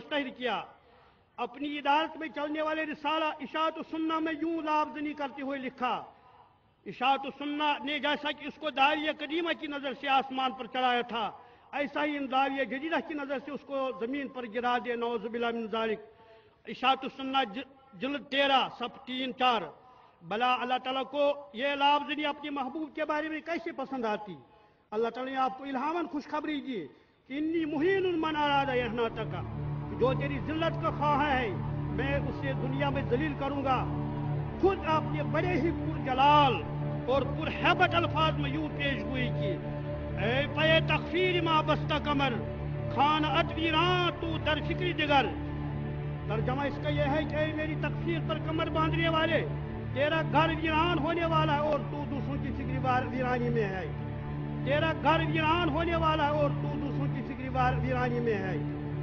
मुस्तहर किया। अपनी इदारत में चलने वाले रिसाला इशाअत सुन्ना में यूं लाफजनी करते हुए लिखा, इशाअत सुन्ना ने जैसा कि उसको दारिया कदीमा की नज़र से आसमान पर चढ़ाया था, ऐसा ही इन दारिया जदीदा की नज़र से उसको ज़मीन पर गिरा दे। नौज़ुबिल्लाह मिन ज़ालिक। इशाअत सुन्ना जिल्द 13 सफ़ 3-4। भला अल्लाह ताला को ये लाफजनी अपने महबूब के बारे में कैसे पसंद आती? अल्लाह ताला ने आपको इल्हामन खुशखबरी दी कि इन्नी मुहीनुन मन अरादा यहनातका, जो तेरी जिल्लत का ख्वाह है मैं उसे दुनिया में जलील करूंगा। खुद आपने बड़े ही पुरजलाल और पुरहैबत अल्फाज में यूं पेश गोई की, ऐ पे तकफीर मा बस्ता कमर खान अतवीरां तू दर फिक्री दिगर। तर्जमा इसका यह है कि मेरी तकफीर पर कमर बांधने वाले, तेरा घर वीरान होने वाला है और तू दूसरों की फिक्री वीरानी में है। तेरा घर वीरान होने वाला है और तू दूसरों की फिक्री वीरानी में है।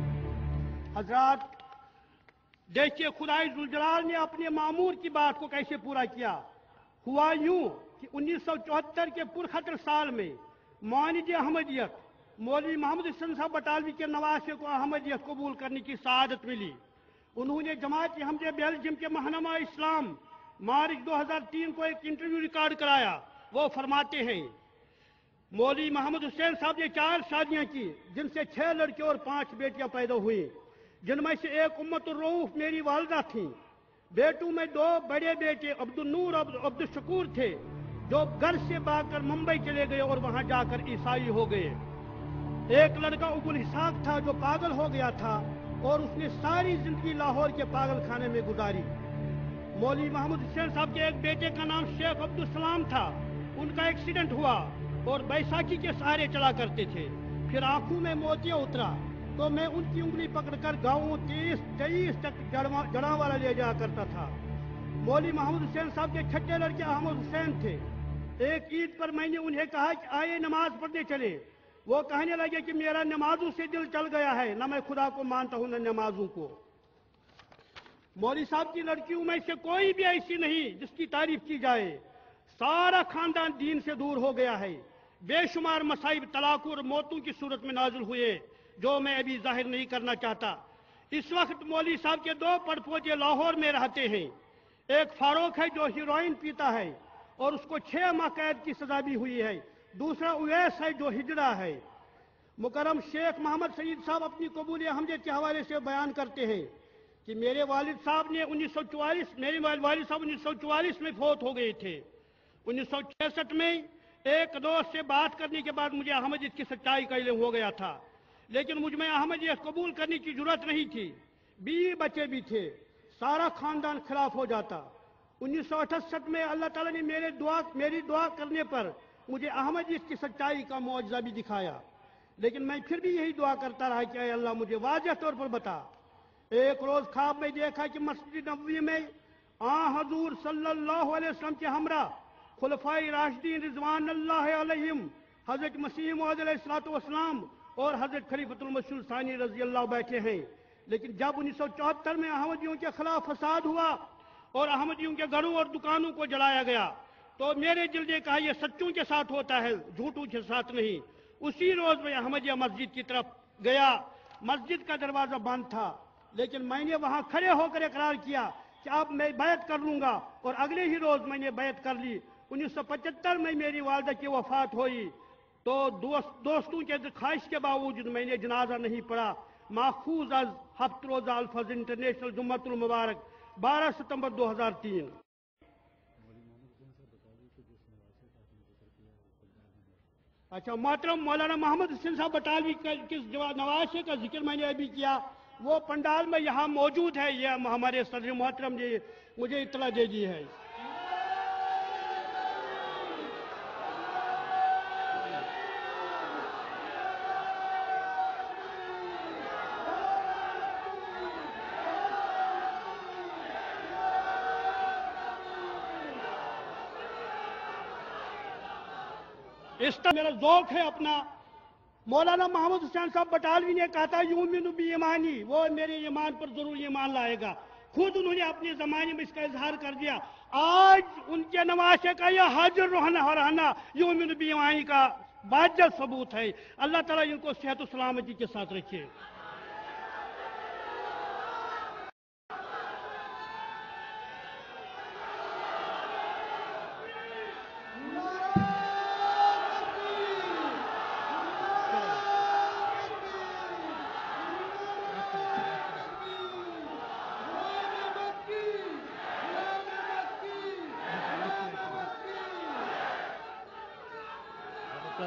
हजरात देखिए खुदाई जुलजलाल ने अपने मामूर की बात को कैसे पूरा किया। हुआ यूं कि 1974 के पुरखतर साल में मानिद अहमदियत मौलवी मोहम्मद हुसैन साहब बटालवी के नवासे को अहमदियत कबूल करने की सआदत मिली। उन्होंने जमात अहमदिया बेल्जियम के महनमा इस्लाम मार्च 2003 को एक इंटरव्यू रिकॉर्ड कराया। वो फरमाते हैं, मौलवी मोहम्मद हुसैन साहब ने 4 शादियां की, जिनसे 6 लड़के और 5 बेटियां पैदा हुई, जिनमें से एक उम्मतुर रऊफ मेरी वालदा थी। बेटों में 2 बड़े बेटे अब्दुल नूर और अब्दुल शकूर थे, जो घर से भागकर मुंबई चले गए और वहां जाकर ईसाई हो गए। एक लड़का उबुल हिसाक था जो पागल हो गया था और उसने सारी जिंदगी लाहौर के पागल खाने में गुजारी। मौलवी मोहम्मद हुसैन साहब के एक बेटे का नाम शेख अब्दुल सलाम था। उनका एक्सीडेंट हुआ और बैसाखी के सहारे चला करते थे। फिर आंखों में मोतिया उतरा तो मैं उनकी उंगली पकड़कर गाँव 30-23 तक जड़ावाला ले जाया करता था। मौलवी मोहम्मद हुसैन साहब के छठे लड़के अहमद हुसैन थे। एक ईद पर मैंने उन्हें कहा कि आइए नमाज पढ़ने चले। वो कहने लगे कि मेरा नमाजों से दिल चल गया है, न मैं खुदा को मानता हूं न नमाजों को। मौलवी साहब की लड़कियों में से कोई भी ऐसी नहीं जिसकी तारीफ की जाए। सारा खानदान दीन से दूर हो गया है। बेशुमार मसाइब तलाक और मौतों की सूरत में नाजुल हुए, जो मैं अभी जाहिर नहीं करना चाहता। इस वक्त मौलवी साहब के 2 पड़पोते लाहौर में रहते हैं। एक फारूक है जो हीरोइन पीता है और उसको 6 माह कैद की सजा भी हुई है। दूसरा उवैस है जो हिजड़ा है। मुकर्रम शेख मोहम्मद सईद साहब अपनी कबूल अहमदियत के हवाले से बयान करते हैं कि मेरे वालिद साहब ने 1944 में फौत हो गए थे। 1966 में एक दोस्त से बात करने के बाद मुझे अहमदियत की सच्चाई का इल्म हो गया था, लेकिन मुझ में अहमदियत कबूल करने की जरूरत नहीं थी। 20 बच्चे भी थे, सारा खानदान खिलाफ हो जाता। 1968 में अल्लाह ताला ने मेरी दुआ करने पर मुझे अहमदियत की सच्चाई का मुआजिज़ा भी दिखाया, लेकिन मैं फिर भी यही दुआ करता रहा कि अल्लाह मुझे वाज़ेह तौर पर बता। एक रोज ख्वाब में देखा कि मस्जिद नबवी में हजूर सल्लल्लाहु अलैहि वसल्लम के हमरा खुलफाए राशिदीन रिज़वानुल्लाह अलैहिम हजरत मसीह मौऊद अलैहिस्सलातु वस्सलाम और हजरत खलीफतुल मसीह सानी रज़ी अल्लाह बैठे हैं। लेकिन जब 1974 में अहमदियों के खिलाफ फसाद हुआ और अहमदियों के घरों और दुकानों को जलाया गया, तो मेरे दिल ने कहा यह सच्चों के साथ होता है, झूठों के साथ नहीं। उसी रोज मैं अहमदिया मस्जिद की तरफ गया। मस्जिद का दरवाजा बंद था, लेकिन मैंने वहां खड़े होकर इकरार किया कि अब मैं बैत कर लूंगा, और अगले ही रोज मैंने बैत कर ली। 1975 में मेरी वालदा की वफात हुई, तो दोस्तों के ख्वाहिश के बावजूद मैंने जनाजा नहीं पढ़ा। माखूज अज हफ्त रोजा अल्फज इंटरनेशनल जुम्मतुल मुबारक 12 सितंबर 2003। अच्छा, मोहतरम मौलाना मोहम्मद हुसैन साहब बटालवी किस नवासे का जिक्र मैंने अभी किया, वो पंडाल में यहाँ मौजूद है। ये हमारे सदर मोहतरम जी मुझे इत्तला दे दी है। इस तरह मेरा ज़ौक़ है अपना। मौलाना मोहम्मद हुसैन साहब बटालवी ने कहा था यूमिनु बी ईमानी, वो मेरे ईमान पर जरूर ईमान लाएगा। खुद उन्होंने अपने ज़माने में इसका इजहार कर दिया। आज उनके नवासे का यह हाजिर रहना यूमिनु बी ईमानी का बाजल सबूत है। अल्लाह ताला इनको सेहत और सलामती के साथ रखे।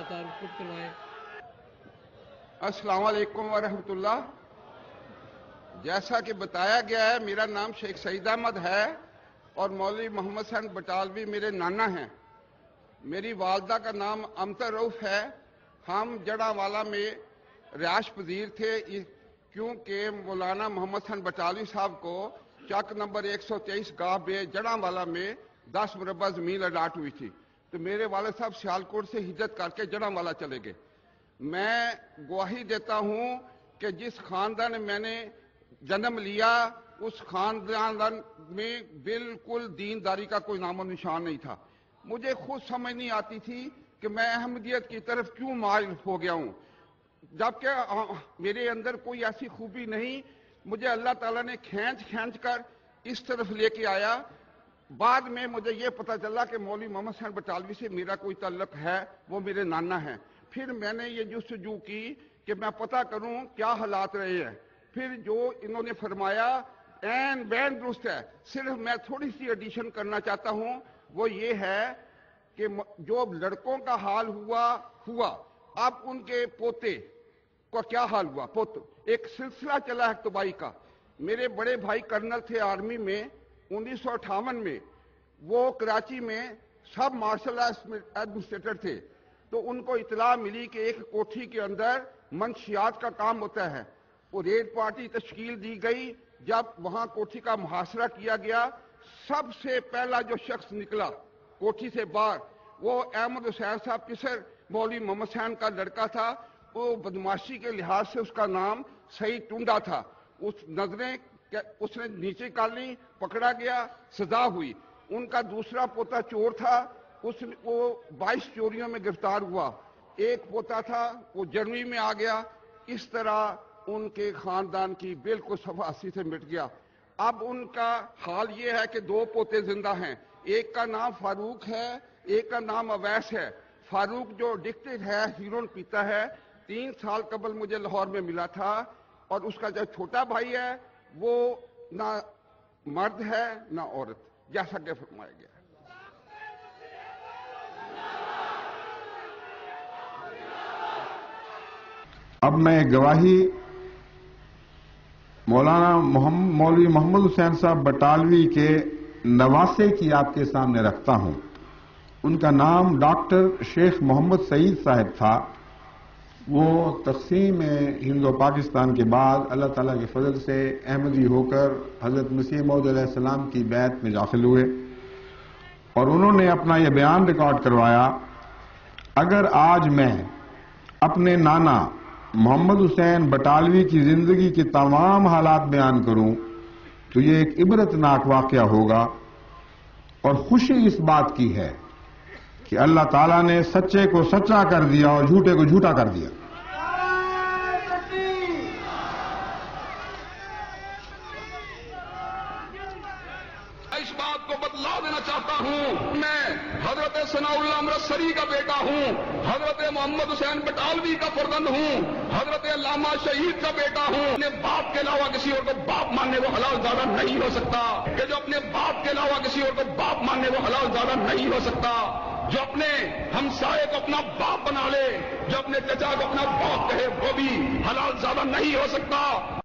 تعارف خود کروائیں۔ السلام علیکم ورحمۃ اللہ۔ جیسا کہ بتایا گیا ہے، میرا نام شیخ سعید احمد ہے اور مولوی محمد حسین بٹالوی میرے نانا ہیں۔ میری والدہ کا نام امتر رؤف ہے۔ ہم جڑاوالا میں رہائش پذیر تھے کیونکہ مولانا محمد حسین بٹالوی صاحب کو چک نمبر 123 گاہ بے جڑاوالا میں 10 مربع زمین الاٹ ہوئی تھی، تو میرے والد صاحب سیالکوٹ سے ہجرت کر کے جڑاوالا چلے گئے۔ میں گواہی دیتا ہوں کہ جس خاندان میں میں نے جنم لیا اس خاندان میں بالکل دینداری کا کوئی نام و نشان نہیں تھا۔ مجھے خود سمجھ نہیں آتی تھی کہ میں احمدیت کی طرف کیوں مائل ہو گیا ہوں، جبکہ میرے اندر کوئی ایسی خوبی نہیں۔ مجھے اللہ تعالیٰ نے کھینچ کر اس طرف لے کے آیا۔ بعد میں مجھے یہ پتہ چلا کہ مولوی محمد حسین بٹالوی سے میرا کوئی تعلق ہے، وہ میرے نانا ہیں۔ پھر میں نے یہ جستجو کی کہ میں پتہ کروں کیا حالات رہے ہیں۔ پھر جو انہوں نے فرمایا عین بین درست ہے، صرف میں تھوڑی سی ایڈیشن کرنا چاہتا ہوں، وہ یہ ہے کہ جو لڑکوں کا حال ہوا اب ان کے پوتے کا کیا حال ہوا۔ ایک سلسلہ چلا ہے تباہی کا۔ میرے بڑے بھائی کرنل تھے آرمی میں 1958 میں، وہ کراچی میں سب مارشل ایڈمنسٹریٹر تھے، تو ان کو اطلاع ملی کہ ایک کوٹھی کے اندر منشیات کا کام ہوتا ہے۔ وہ ریڈ پارٹی تشکیل دی گئی۔ جب وہاں کوٹھی کا محاصرہ کیا گیا، سب سے پہلا جو شخص نکلا کوٹھی سے باہر وہ احمد حسین صاحب پسر مولوی محمد حسین کا لڑکا تھا۔ وہ بدماشی کے لحاظ سے اس کا نام سعید ٹونڈا تھا۔ اس نے نیچے کر لی، پکڑا گیا، سزا ہوئی۔ ان کا دوسرا پوتا چور تھا، وہ 22 چوریوں میں گرفتار ہوا۔ ایک پوتا تھا وہ جرمنی میں آ گیا۔ اس طرح ان کے خاندان کی بالکل صفاسی سے مٹ گیا۔ اب ان کا حال یہ ہے کہ 2 پوتے زندہ ہیں، ایک کا نام فاروق ہے، ایک کا نام اویس ہے۔ فاروق جو ایڈکٹڈ ہے، ہیروئن پیتا ہے، 3 سال قبل مجھے لاہور میں ملا تھا، اور اس کا جو چھوٹا بھائی ہے وہ نہ مرد ہے نہ عورت، جیسا کہ فرمایا گیا۔ اب میں گواہی مولانا مولوی محمد حسین صاحب بٹالوی کے نواسے کی آپ کے سامنے رکھتا ہوں۔ ان کا نام ڈاکٹر شیخ محمد سعید صاحب تھا۔ وہ تقسیم ہند و پاکستان کے بعد اللہ تعالیٰ کے فضل سے احمدی ہو کر حضرت مسیح موعود علیہ السلام کی بیعت میں داخل ہوئے، اور انہوں نے اپنا یہ بیان ریکارڈ کروایا، اگر آج میں اپنے نانا محمد حسین بٹالوی کی زندگی کے تمام حالات بیان کروں تو یہ ایک عبرتناک واقعہ ہوگا، اور خوشی اس بات کی ہے کہ اللہ تعالیٰ نے سچے کو سچا کر دیا اور جھوٹے کو جھوٹا کر دیا۔ اس بات کو بتلا دینا چاہتا ہوں، میں حضرت ثناء اللہ امرتسری کا بیٹا ہوں، حضرت محمد حسین بٹالوی کا فرزند ہوں، حضرت علامہ شہید کا بیٹا ہوں۔ اپنے باپ کے علاوہ کسی اور کو باپ ماننے وہ حلال زادہ نہیں ہو سکتا، کہ جو اپنے باپ کے علاوہ کسی اور کو باپ ماننے وہ حلال زادہ نہیں ہو سکتا، جو اپنے ہمسائے کو اپنا باپ بنا لے، جو اپنے چچا کو اپنا باپ کہے وہ بھی حلال زادہ نہیں ہو سکتا۔